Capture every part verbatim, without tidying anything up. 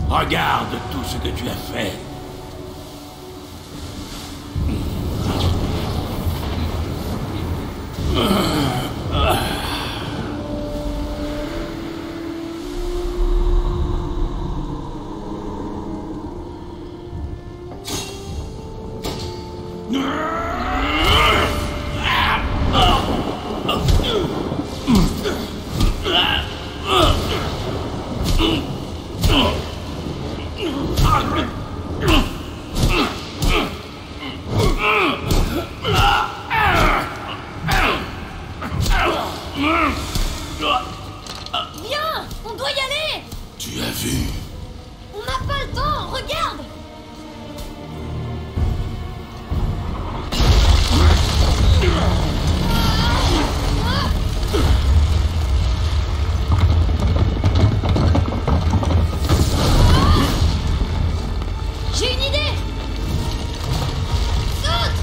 Regarde tout ce que tu as fait. Viens, on doit y aller. Tu as vu? On n'a pas le temps, regarde. J'ai une idée. Saute.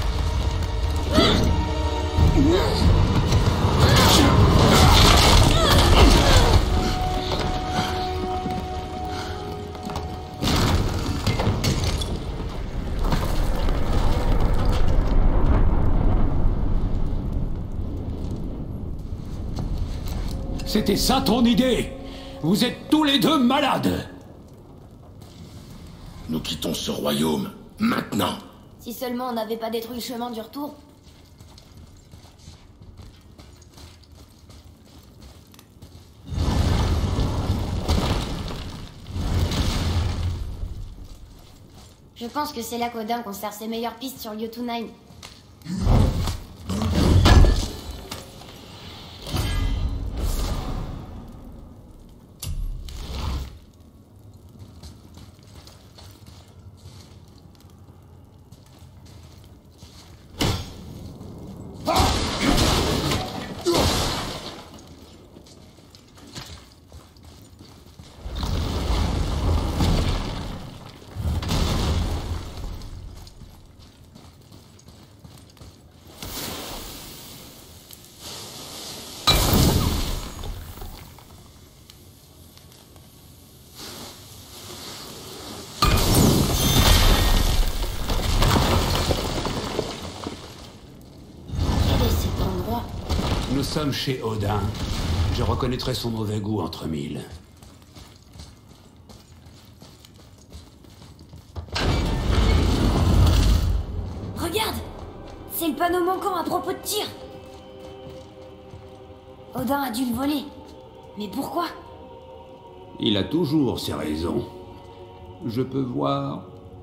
C'était ça ton idée? Vous êtes tous les deux malades. Nous quittons ce royaume, maintenant. Si seulement on n'avait pas détruit le chemin du retour. Je pense que c'est là qu'Odin conserve ses meilleures pistes sur Jotunheim. Nous sommes chez Odin. Je reconnaîtrai son mauvais goût entre mille. Regarde! C'est le panneau manquant à propos de tir. Odin a dû le voler. Mais pourquoi? Il a toujours ses raisons. Je peux voir...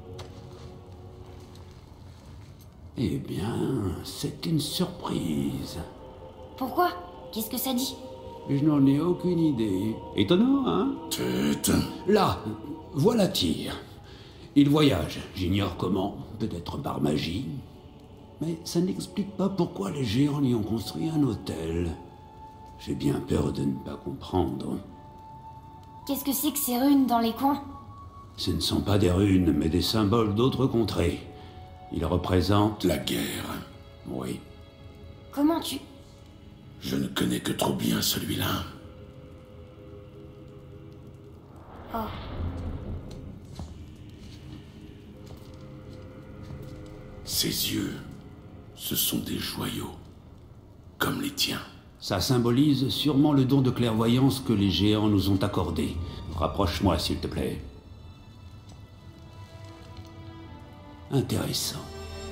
Eh bien, c'est une surprise. Pourquoi? Qu'est-ce que ça dit? Je n'en ai aucune idée. Étonnant, hein? Tut. Là, voilà Tyr. Il voyage, j'ignore comment, peut-être par magie. Mais ça n'explique pas pourquoi les géants y ont construit un hôtel. J'ai bien peur de ne pas comprendre. Qu'est-ce que c'est que ces runes dans les coins? Ce ne sont pas des runes, mais des symboles d'autres contrées. Ils représentent... La guerre. Oui. Comment tu... Je ne connais que trop bien celui-là. Oh. Ses yeux, ce sont des joyaux. Comme les tiens. Ça symbolise sûrement le don de clairvoyance que les géants nous ont accordé. Rapproche-moi, s'il te plaît. Intéressant.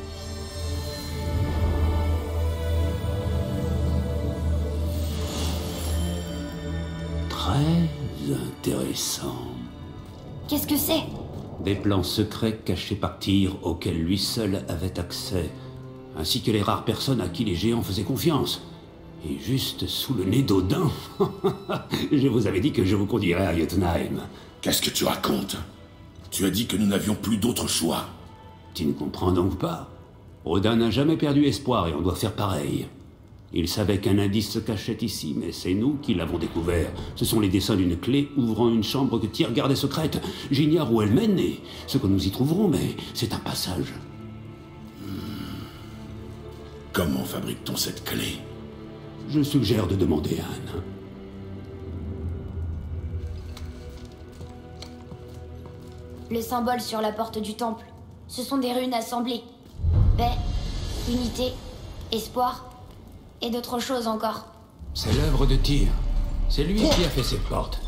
Très intéressant. Qu'est-ce que c'est? Des plans secrets cachés par Tyr auxquels lui seul avait accès, ainsi que les rares personnes à qui les géants faisaient confiance. Et juste sous le nez d'Odin. Je vous avais dit que je vous conduirais à Jotunheim. Qu'est-ce que tu racontes? Tu as dit que nous n'avions plus d'autre choix. Tu ne comprends donc pas? Odin n'a jamais perdu espoir et on doit faire pareil. Il savait qu'un indice se cachait ici, mais c'est nous qui l'avons découvert. Ce sont les dessins d'une clé ouvrant une chambre que Tyr gardait secrète. J'ignore où elle mène et ce que nous y trouverons, mais c'est un passage. Hmm. Comment fabrique-t-on cette clé? Je suggère de demander à Anne. Le symbole sur la porte du temple. Ce sont des runes assemblées. Paix, unité, espoir, et d'autres choses encore. C'est l'œuvre de Tyr. C'est lui qui a fait cette porte.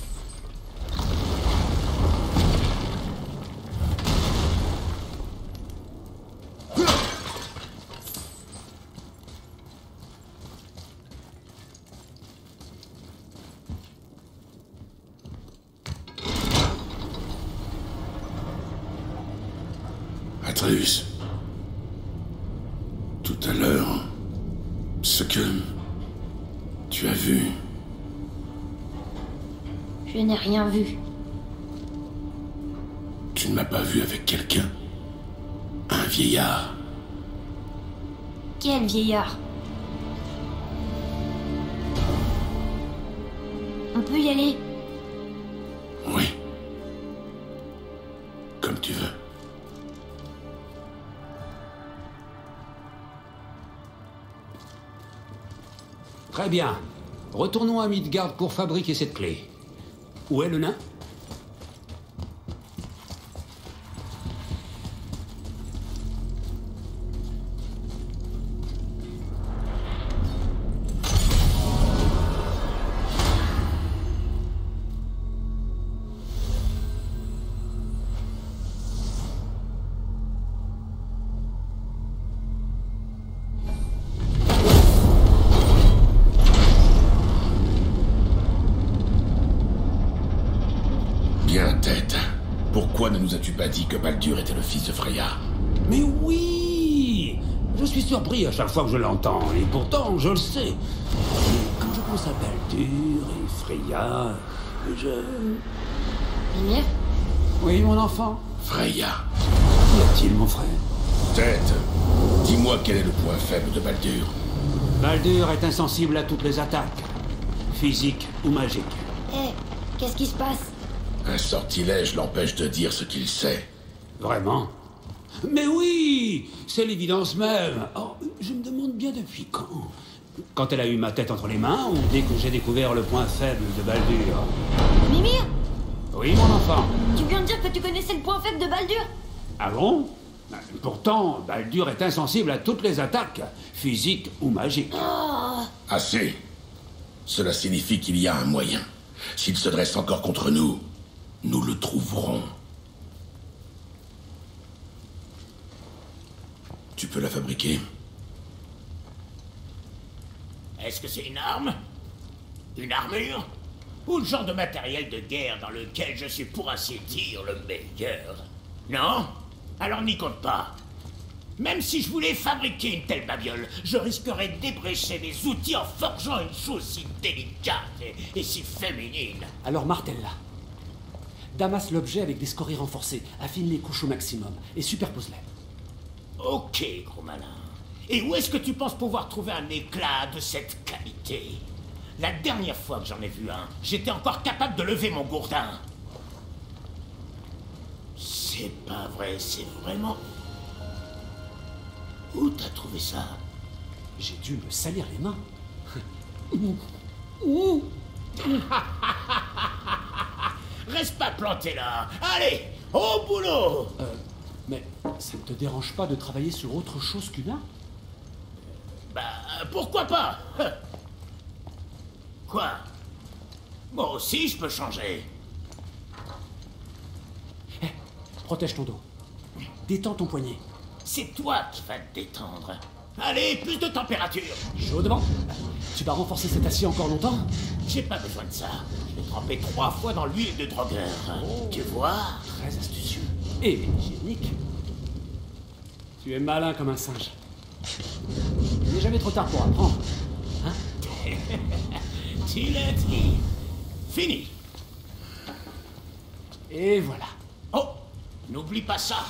Atreus. Tout à l'heure, ce que tu as vu, Je n'ai rien vu. tu ne m'as pas vu avec quelqu'un. Un vieillard. Quel vieillard? On peut y aller? Oui. Comme tu veux. Très bien. Retournons à Midgard pour fabriquer cette clé. Où est le nain? Bien, tête. Pourquoi ne nous as-tu pas dit que Baldur était le fils de Freya? Mais oui! Je suis surpris à chaque fois que je l'entends, et pourtant je le sais. Et quand je pense à Baldur et Freya, je... Mimir? Oui, mon enfant? Freya. Qu'y a-t-il, mon frère? Tête, dis-moi quel est le point faible de Baldur. Baldur est insensible à toutes les attaques, physiques ou magiques. Hé, qu'est-ce qui se passe? Un sortilège l'empêche de dire ce qu'il sait. Vraiment? Mais oui! C'est l'évidence même. Oh, je me demande bien depuis quand. Quand elle a eu ma tête entre les mains, ou dès que j'ai découvert le point faible de Baldur? Mimir? Oui, mon enfant. Tu viens de dire que tu connaissais le point faible de Baldur? Ah bon? Pourtant, Baldur est insensible à toutes les attaques, physiques ou magiques. Oh, Assez. Cela signifie qu'il y a un moyen. S'il se dresse encore contre nous, nous le trouverons. Tu peux la fabriquer? Est-ce que c'est une arme? Une armure? Ou le genre de matériel de guerre dans lequel je suis pour ainsi dire le meilleur? Non? Alors n'y compte pas. Même si je voulais fabriquer une telle babiole, je risquerais de débrécher mes outils en forgeant une chose si délicate et, et si féminine. Alors martèle-la. Damasse l'objet avec des scories renforcées, affine les couches au maximum et superpose-les. Ok, gros malin. Et où est-ce que tu penses pouvoir trouver un éclat de cette qualité? La dernière fois que j'en ai vu un, j'étais encore capable de lever mon gourdin. C'est pas vrai, c'est vraiment... Où t'as trouvé ça? J'ai dû me salir les mains. Reste pas planté là. Allez, au boulot. Euh, mais ça ne te dérange pas de travailler sur autre chose qu'humain? Bah, pourquoi pas? Quoi? Moi aussi, je peux changer. Hé, protège ton dos. Détends ton poignet. C'est toi qui vas te détendre. Allez, plus de température. Chaudement. Tu vas renforcer cet acier encore longtemps? J'ai pas besoin de ça. Je vais tremper trois fois dans l'huile de drogueur. Oh. Tu vois? Très astucieux. Et hygiénique. Tu es malin comme un singe. Il n'est jamais trop tard pour apprendre. Hein? Tu l'as dit. Fini. Et voilà. Oh, n'oublie pas ça.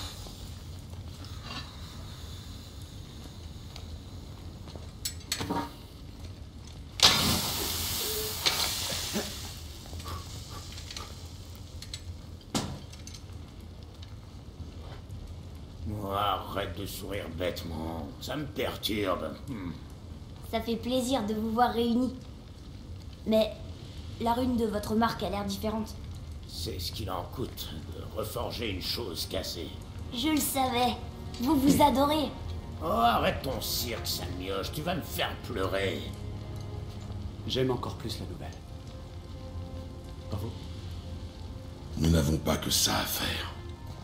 Oh, arrête de sourire bêtement, ça me perturbe. Hmm. ça fait plaisir de vous voir réunis. Mais la rune de votre marque a l'air différente. C'est ce qu'il en coûte de reforger une chose cassée. Je le savais. Vous vous adorez. Oh, arrête ton cirque, sale mioche, tu vas me faire pleurer. J'aime encore plus la nouvelle. Pas vous? Nous n'avons pas que ça à faire.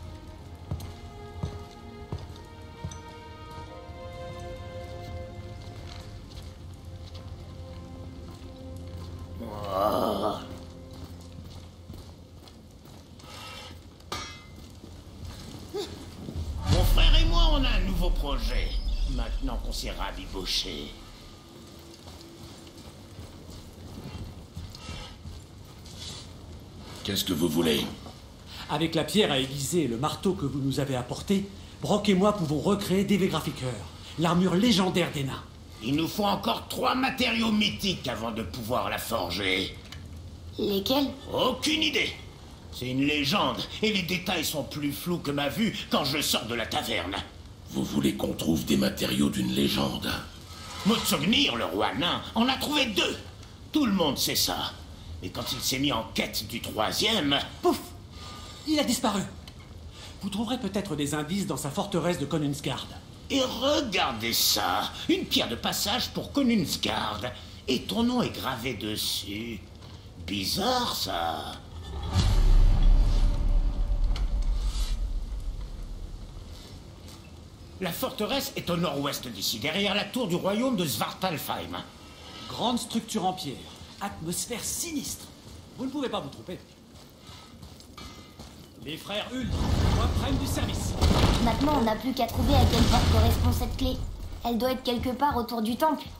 Oh. Mon frère et moi, on a un nouveau projet. Maintenant qu'on s'est rabiboché. Qu'est-ce que vous voulez? Avec la pierre à aiguiser et le marteau que vous nous avez apporté, Brock et moi pouvons recréer Dévégraphiqueur, l'armure légendaire des nains. Il nous faut encore trois matériaux mythiques avant de pouvoir la forger. Lesquels? Aucune idée. C'est une légende, et les détails sont plus flous que ma vue quand je sors de la taverne. Vous voulez qu'on trouve des matériaux d'une légende? Motsognir, le roi nain, en a trouvé deux. Tout le monde sait ça. Mais quand il s'est mis en quête du troisième... Pouf! Il a disparu. Vous trouverez peut-être des indices dans sa forteresse de Konungsgard. Et regardez ça, une pierre de passage pour Konungsgard. Et ton nom est gravé dessus. Bizarre, ça. La forteresse est au nord-ouest d'ici, derrière la tour du royaume de Svartalfheim. Grande structure en pierre, atmosphère sinistre. Vous ne pouvez pas vous tromper. Les frères Huld reprennent du service. Maintenant, on n'a plus qu'à trouver à quelle porte correspond cette clé. Elle doit être quelque part autour du temple.